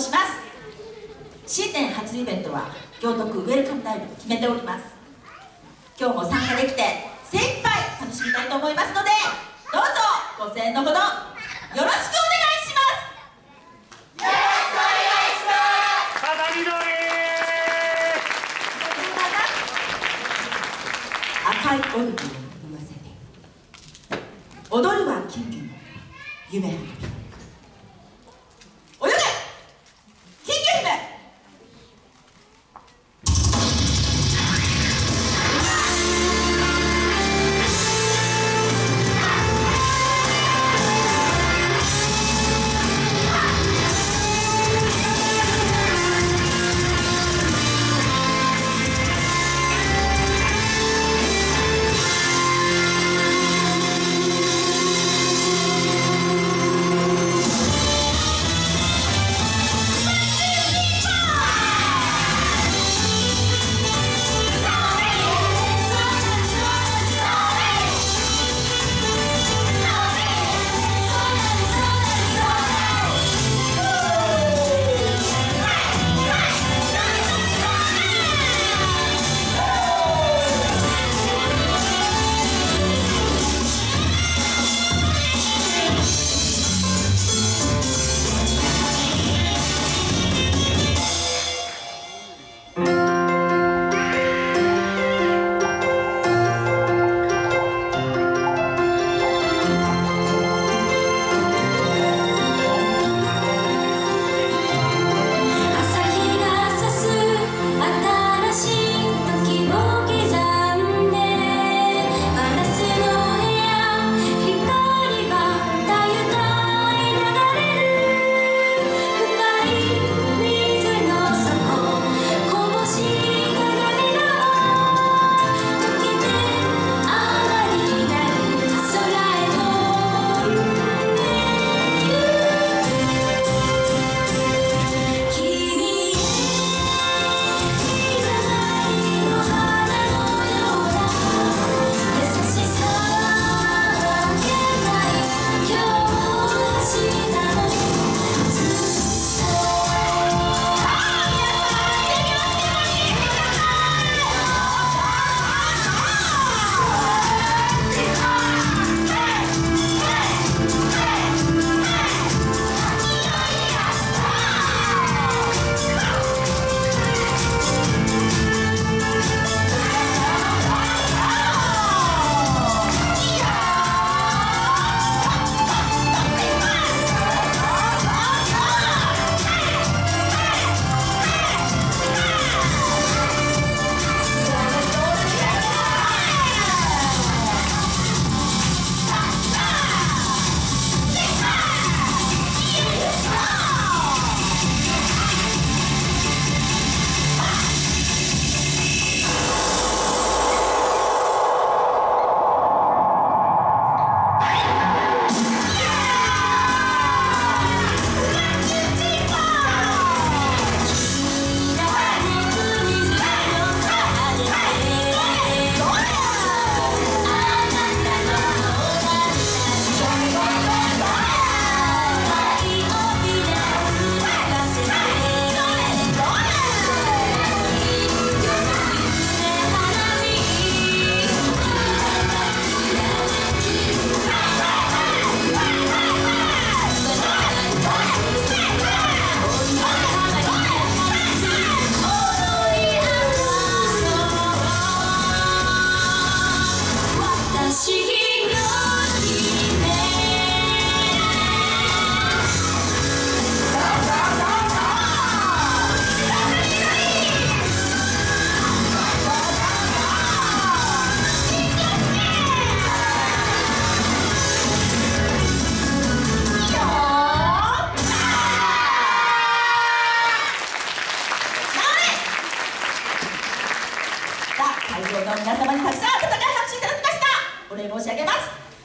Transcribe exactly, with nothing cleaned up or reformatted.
します。新年初イベントは行徳ウェルカムライブと決めております。今日も参加できて精一杯楽しみたいと思いますので、どうぞご声援のほどよろしくお願いします。よろしくお願いします。 花緑赤いオルゴンを震わせて踊るは金魚の夢花火、泳げ金魚姫。会場の皆様にたくさん温かい拍手いただきました。お礼申し上げます。